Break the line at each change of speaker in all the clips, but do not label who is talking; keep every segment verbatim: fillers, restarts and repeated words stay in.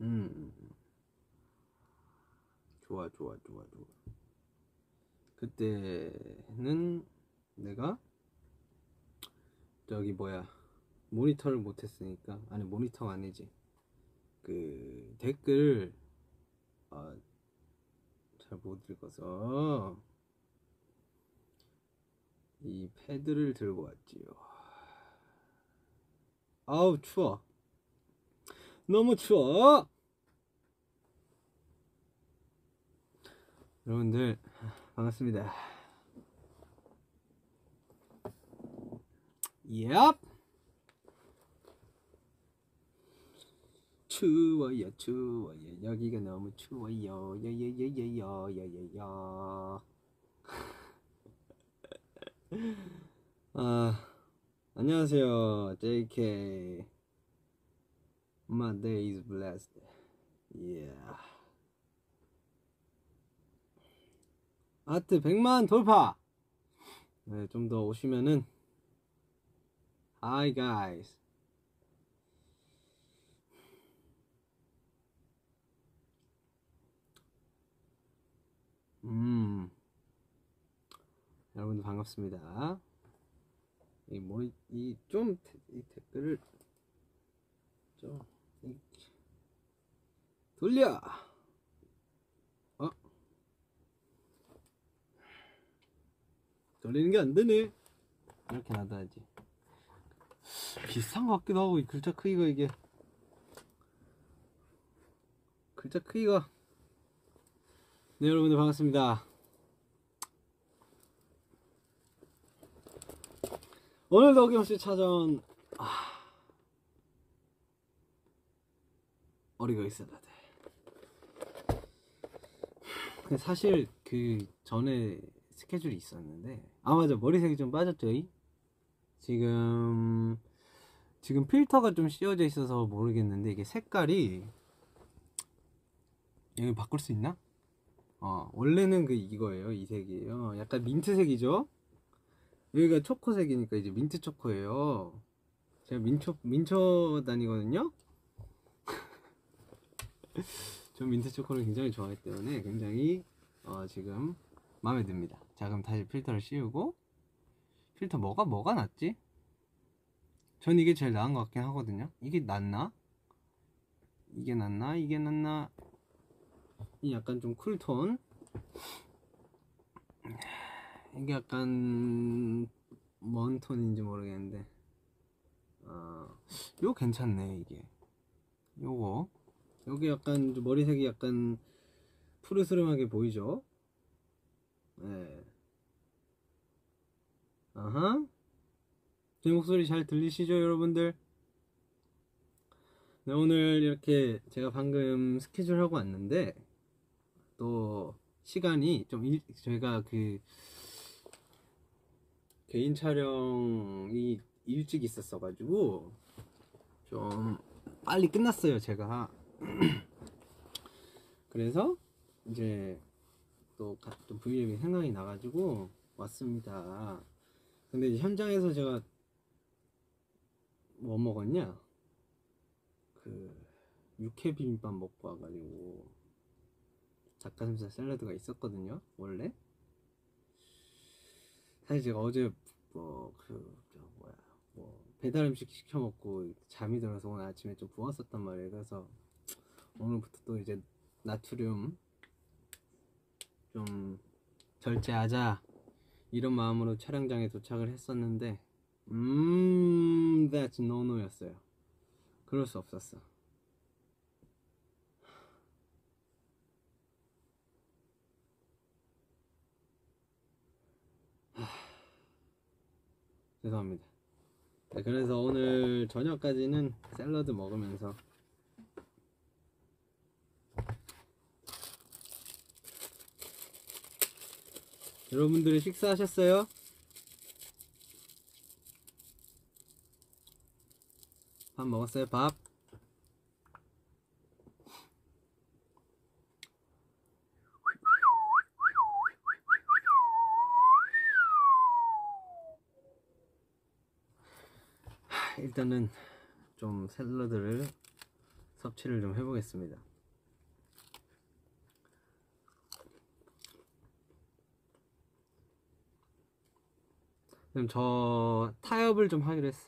음, 좋아, 좋아, 좋아, 좋아. 그때는 내가 저기 뭐야 모니터를 못했으니까, 아니 모니터가 아니지, 그 댓글 아, 잘 못 읽어서 이 패드를 들고 왔지요. 아우 추워, 너무 추워. 여러분들 반갑습니다. 얍! 추워요 추워요, 여기가 너무 추워요. 야야야야야야야야. 아, 안녕하세요 제이케이. My day is blessed. Yeah. 아트 백만 돌파. 네, 좀 더 오시면은. Hi guys. 음, 여러분들 반갑습니다. 이 모니 이좀 이 댓글을 좀 이, 돌려. 어? 돌리는 게 안 되네. 이렇게 놔둬야지. 비슷한 것 같기도 하고, 이 글자 크기가 이게 글자 크기가. 네, 여러분들 반갑습니다. 오늘도 어김없이 찾아온 아, 어리가 있어야 돼. 사실 그 전에 스케줄이 있었는데, 아 맞아, 머리색이 좀 빠졌죠. 지금 지금 필터가 좀 씌워져 있어서 모르겠는데, 이게 색깔이 여기 바꿀 수 있나? 어, 원래는 그 이거예요. 이 색이에요. 약간 민트색이죠. 여기가 초코색이니까 이제 민트 초코예요. 제가 민초 민초 다니거든요. 전 민트 초코를 굉장히 좋아하기 때문에 굉장히 어, 지금 마음에 듭니다. 자, 그럼 다시 필터를 씌우고. 필터 뭐가 뭐가 낫지? 전 이게 제일 나은 것 같긴 하거든요. 이게 낫나? 이게 낫나? 이게 낫나? 이 약간 좀 쿨톤. 이게 약간 뭔 톤인지 모르겠는데, 어, 이거 괜찮네. 이게 요거 여기 약간 머리색이 약간 푸르스름하게 보이죠? 네. 아하. 제 목소리 잘 들리시죠, 여러분들? 네, 오늘 이렇게 제가 방금 스케줄 하고 왔는데, 또 시간이 좀 일, 저희가 그 개인 촬영이 일찍 있었어가지고 좀 빨리 끝났어요, 제가. 그래서 이제 또, 또 브이앱이 생각이 나가지고 왔습니다. 근데 이제 현장에서 제가 뭐 먹었냐? 그 육회 비빔밥 먹고 와가지고 닭가슴살 샐러드가 있었거든요, 원래. 사실 제가 어제 뭐 그 저 뭐야 뭐 배달 음식 시켜 먹고 잠이 들어서 오늘 아침에 좀 부었었단 말이에요. 그래서 오늘부터 또 이제 나트륨 좀 절제하자, 이런 마음으로 촬영장에 도착을 했었는데, 음, that's no no였어요. 그럴 수 없었어. 하... 죄송합니다. 네, 그래서 오늘 저녁까지는 샐러드 먹으면서. 여러분들이 식사하셨어요? 밥 먹었어요? 밥? 일단은 좀 샐러드를 섭취를 좀 해보겠습니다. 그럼 저 타협을 좀 하기로 했어.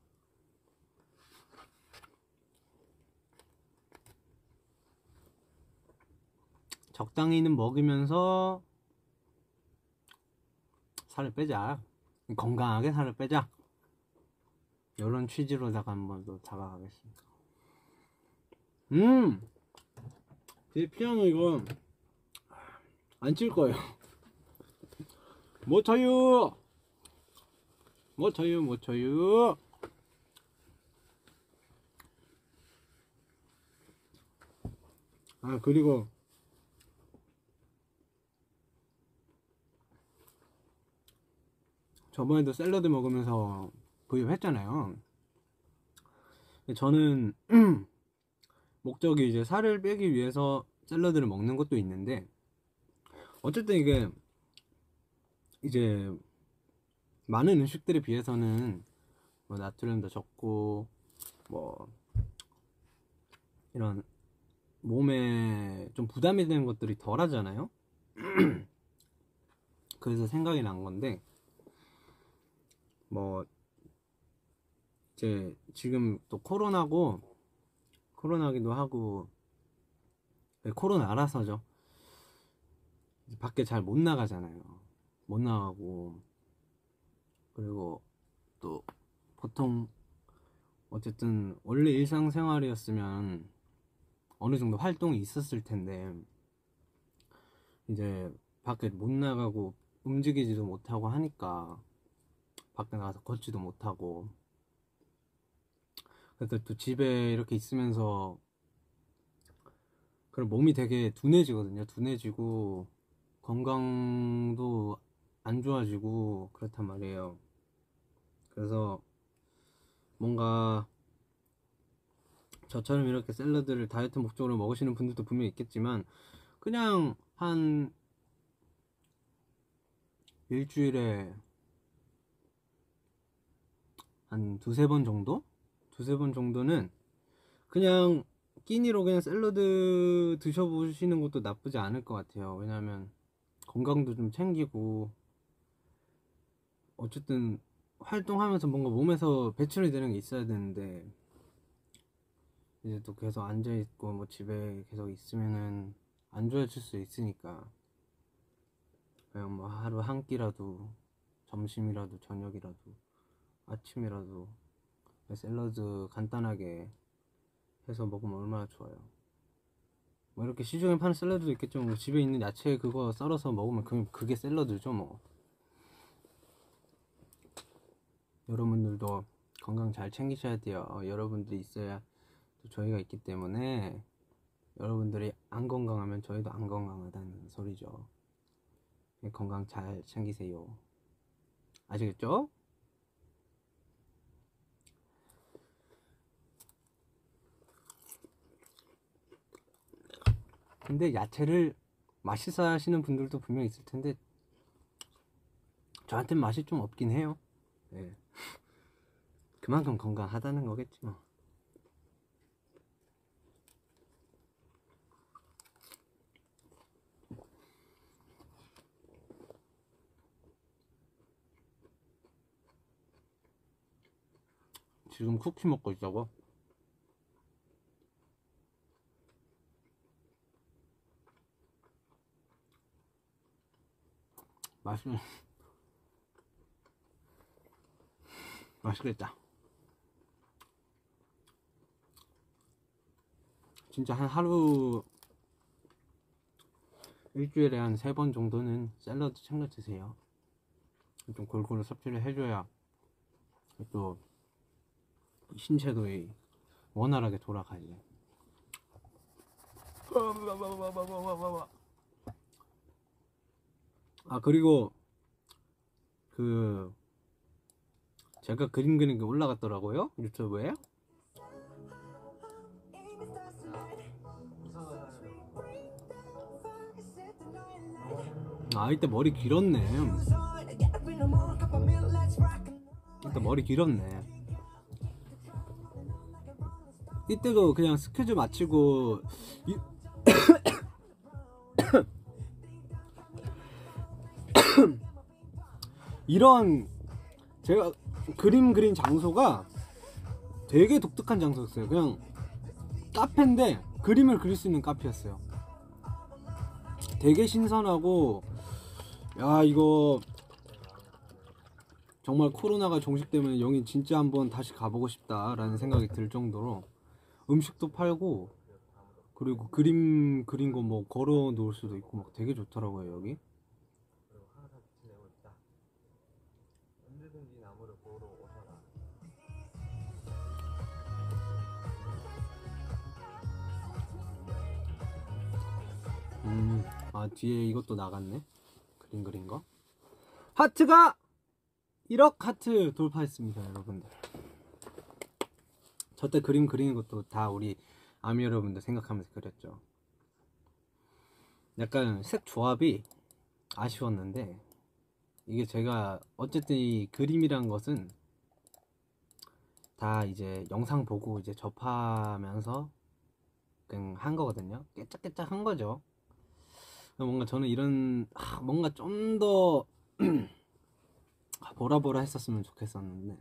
적당히는 먹으면서 살을 빼자. 건강하게 살을 빼자. 이런 취지로다가 한번 더 다가가겠습니다. 음! 제 피아노 이거 안 칠 거예요. 못 쳐요! 못 쳐요, 못 쳐요! 아, 그리고 저번에도 샐러드 먹으면서 구입했잖아요. 저는 목적이 이제 살을 빼기 위해서 샐러드를 먹는 것도 있는데, 어쨌든 이게 이제 많은 음식들에 비해서는 뭐 나트륨도 적고 뭐 이런 몸에 좀 부담이 되는 것들이 덜 하잖아요. 그래서 생각이 난 건데, 뭐 이제 지금 또 코로나고 코로나기도 하고, 네, 코로나라서죠. 밖에 잘 못 나가잖아요. 못 나가고, 그리고 또 보통 어쨌든 원래 일상생활이었으면 어느 정도 활동이 있었을 텐데, 이제 밖에 못 나가고 움직이지도 못하고 하니까 밖에 나가서 걷지도 못하고, 그래서 또 집에 이렇게 있으면서 그럼 몸이 되게 둔해지거든요. 둔해지고 건강도 안 좋아지고 그렇단 말이에요. 그래서 뭔가 저처럼 이렇게 샐러드를 다이어트 목적으로 먹으시는 분들도 분명히 있겠지만, 그냥 한 일주일에 한 두세 번 정도? 두세 번 정도는 그냥 끼니로 그냥 샐러드 드셔보시는 것도 나쁘지 않을 것 같아요. 왜냐면 건강도 좀 챙기고, 어쨌든 활동하면서 뭔가 몸에서 배출이 되는 게 있어야 되는데, 이제 또 계속 앉아있고 뭐 집에 계속 있으면은 안 좋아질 수 있으니까, 그냥 뭐 하루 한 끼라도, 점심이라도 저녁이라도 아침이라도 샐러드 간단하게 해서 먹으면 얼마나 좋아요. 뭐 이렇게 시중에 파는 샐러드도 있겠죠. 뭐 집에 있는 야채 그거 썰어서 먹으면 그, 그게 샐러드죠 뭐. 여러분들도 건강 잘 챙기셔야 돼요. 여러분들이 있어야 또 저희가 있기 때문에, 여러분들이 안 건강하면 저희도 안 건강하다는 소리죠. 건강 잘 챙기세요. 아시겠죠? 근데 야채를 맛있어 하시는 분들도 분명 있을 텐데, 저한텐 맛이 좀 없긴 해요. 네. 그만큼 건강하다는 거겠지 뭐. 지금 쿠키 먹고 있다고? 맛있... 맛있겠다. 진짜 한 하루, 일주일에 한 세 번 정도는 샐러드 챙겨 드세요. 좀 골고루 섭취를 해줘야 또 신체도 원활하게 돌아가지. 아, 그리고 그 제가 그림 그리는 게 올라갔더라고요, 유튜브에. 아, 이때 머리 길었네. 이때 머리 길었네. 이때도 그냥 스케줄 마치고 이... 이런 제가 그림 그린 장소가 되게 독특한 장소였어요. 그냥 카페인데 그림을 그릴 수 있는 카페였어요. 되게 신선하고, 야 이거 정말 코로나가 종식되면 여기 진짜 한번 다시 가보고 싶다 라는 생각이 들 정도로 음식도 팔고, 그리고 그림 그린 거 뭐 걸어 놓을 수도 있고 막 되게 좋더라고요 여기. 음, 아 뒤에 이것도 나갔네. 그림 그린 거. 하트가 일억 하트 돌파했습니다 여러분들. 저 때 그림 그리는 것도 다 우리 아미 여러분들 생각하면서 그렸죠. 약간 색 조합이 아쉬웠는데, 이게 제가 어쨌든 이 그림이란 것은 다 이제 영상 보고 이제 접하면서 그냥 한 거거든요. 깨짝깨짝 한 거죠. 뭔가 저는 이런 아, 뭔가 좀 더 보라보라 했었으면 좋겠었는데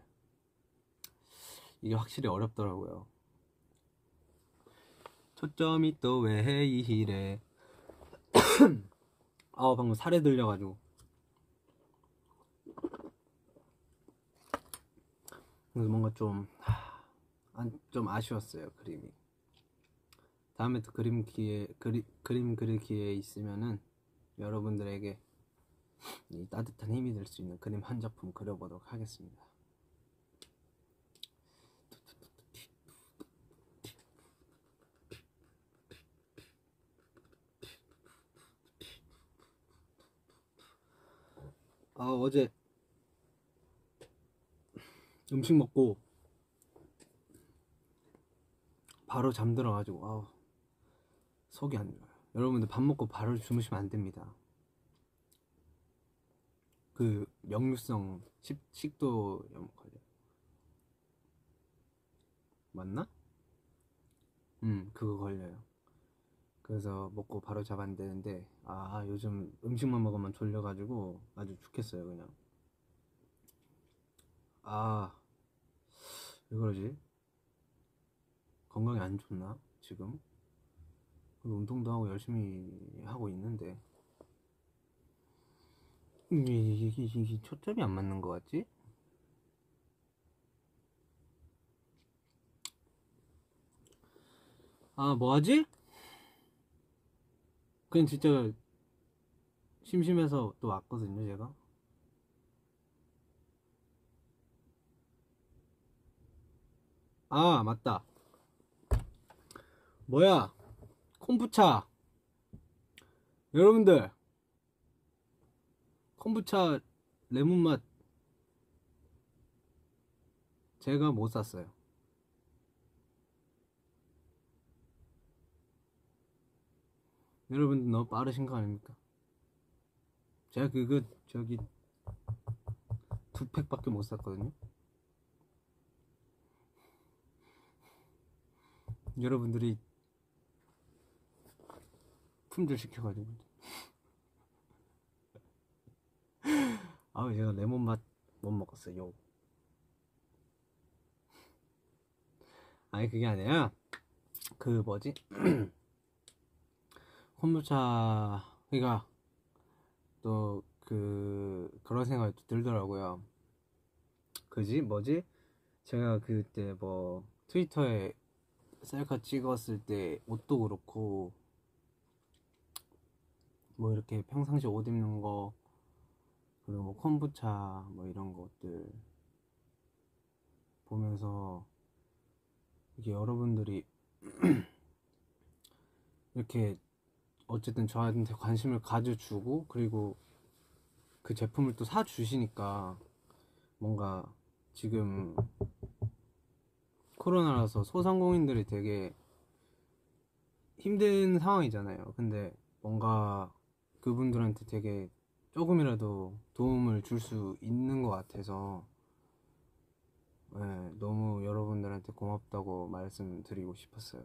이게 확실히 어렵더라고요. 초점이 또 왜 이래. 아 방금 살에 들려가지고. 그래서 뭔가 좀, 좀 아쉬웠어요 그림이. 다음에 또 그림 기회, 그리, 그림 그릴 기회 있으면은 여러분들에게 이 따뜻한 힘이 될 수 있는 그림 한 작품 그려보도록 하겠습니다. 아 어제 음식 먹고 바로 잠들어가지고 아우 속이 안 좋아요. 여러분들 밥 먹고 바로 주무시면 안 됩니다. 그 역류성 식, 식도염 걸려요. 맞나? 음 그거 걸려요. 그래서 먹고 바로 자면 안 되는데, 아 요즘 음식만 먹으면 졸려가지고 아주 죽겠어요 그냥. 아 왜 그러지? 건강이 안 좋나 지금? 운동도 하고 열심히 하고 있는데 이게, 이게, 이게 초점이 안 맞는 것 같지? 아 뭐하지? 그냥 진짜 심심해서 또 왔거든요 제가. 아 맞다, 뭐야, 콤부차. 여러분들 콤부차 레몬맛 제가 못 샀어요. 여러분들 너무 빠르신 거 아닙니까? 제가 그거 저기 두 팩밖에 못 샀거든요. 여러분들이 품절 시켜가지고. 아 제가 레몬 맛 못 먹었어요. 아니 그게 아니라 그 뭐지 콤부차 그니까 또 그 그런 생각이 또 들더라고요. 그지 뭐지 제가 그때 뭐 트위터에 셀카 찍었을 때 옷도 그렇고 뭐 이렇게 평상시 옷 입는 거, 그리고 뭐 콤부차 뭐 이런 것들 보면서 이게 여러분들이 이렇게 어쨌든 저한테 관심을 가져주고 그리고 그 제품을 또 사주시니까 뭔가 지금 코로나라서 소상공인들이 되게 힘든 상황이잖아요. 근데 뭔가 그분들한테 되게 조금이라도 도움을 줄 수 있는 것 같아서 네, 너무 여러분들한테 고맙다고 말씀드리고 싶었어요.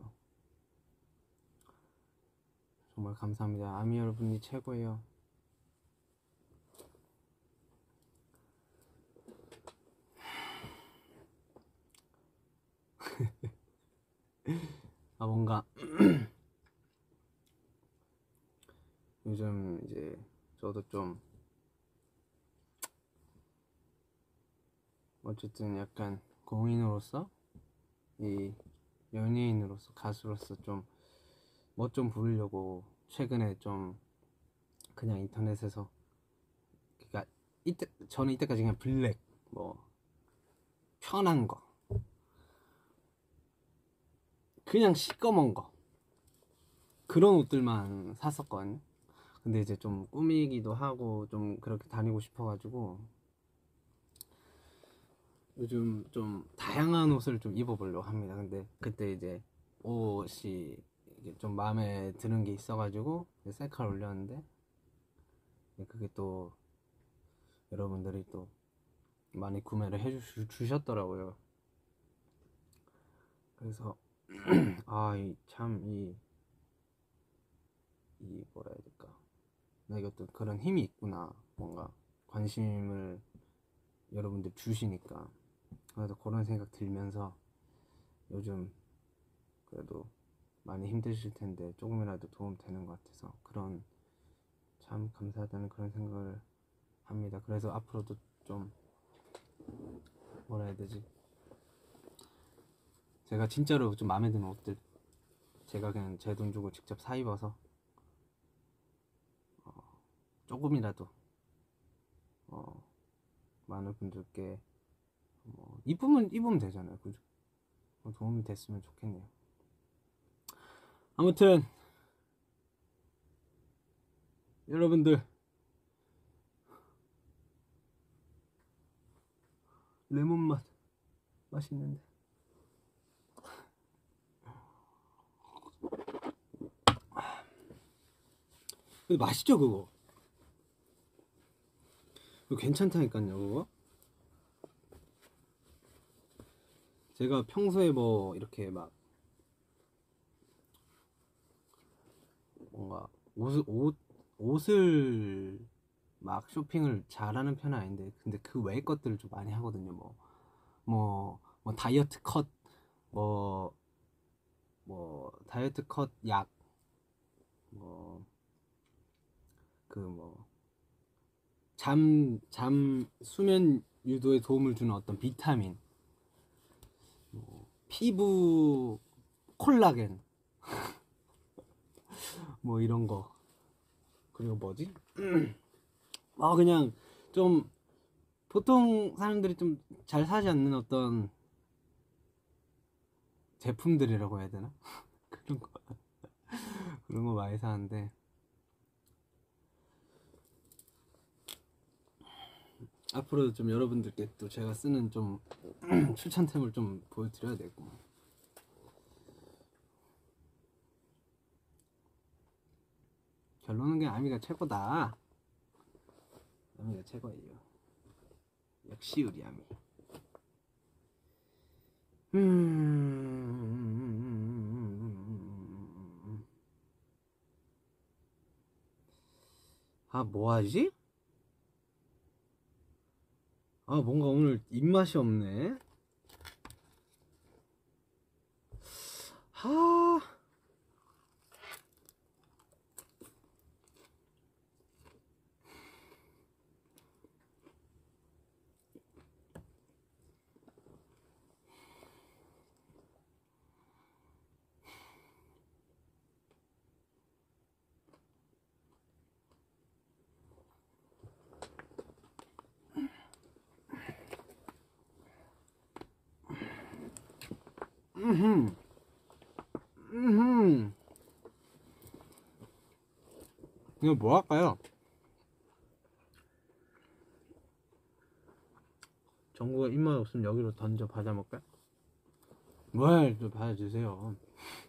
정말 감사합니다. 아미 여러분이 최고예요. 아 뭔가 요즘 이제 저도 좀 어쨌든 약간 공인으로서 이 연예인으로서 가수로서 좀 뭐 좀 부르려고 최근에 좀 그냥 인터넷에서 그러니까 이때 저는 이때까지 그냥 블랙 뭐 편한 거 그냥 시꺼먼 거 그런 옷들만 샀었거든요. 근데 이제 좀 꾸미기도 하고 좀 그렇게 다니고 싶어가지고 요즘 좀 다양한 옷을 좀 입어보려고 합니다. 근데 그때 이제 옷이 이게 좀 마음에 드는 게 있어가지고 셀카를 올렸는데 그게 또 여러분들이 또 많이 구매를 해주셨더라고요. 그래서 아, 이 참 이 이 뭐라 해야 될까? 나 이것도 그런 힘이 있구나. 뭔가 관심을 여러분들 주시니까 그래서 그런 생각 들면서 요즘 그래도 많이 힘드실 텐데 조금이라도 도움 되는 것 같아서 그런 참 감사하다는 그런 생각을 합니다. 그래서 앞으로도 좀 뭐라 해야 되지? 제가 진짜로 좀 마음에 드는 옷들 제가 그냥 제 돈 주고 직접 사 입어서 어, 조금이라도 어, 많은 분들께 뭐 입으면 입으면 되잖아요. 그죠? 도움이 됐으면 좋겠네요. 아무튼 여러분들 레몬 맛 맛있는데 근데 맛있죠 그거? 그거 괜찮다니까요 그거? 제가 평소에 뭐 이렇게 막 뭔가 옷, 옷, 옷을 막 쇼핑을 잘하는 편은 아닌데 근데 그 외의 것들을 좀 많이 하거든요. 뭐, 뭐, 뭐 다이어트 컷, 뭐, 뭐 다이어트 컷 약, 뭐, 그 뭐, 잠, 잠, 수면 유도에 도움을 주는 어떤 비타민, 뭐, 피부 콜라겐, 뭐 이런 거. 그리고 뭐지? 아, 그냥 좀 보통 사람들이 좀 잘 사지 않는 어떤 제품들이라고 해야 되나? 그런 거 그런 거 많이 사는데 앞으로도 좀 여러분들께 또 제가 쓰는 좀 추천템을 좀 보여드려야 되고 결론은 그냥 아미가 최고다. 아미가 최고예요. 역시 우리 아미. 음... 아 뭐하지? 아 뭔가 오늘 입맛이 없네. 하... 음흠. 음흠. 이거 뭐 할까요? 정국가 입맛 없으면 여기로 던져 받아먹을까? 뭘 또 받아주세요.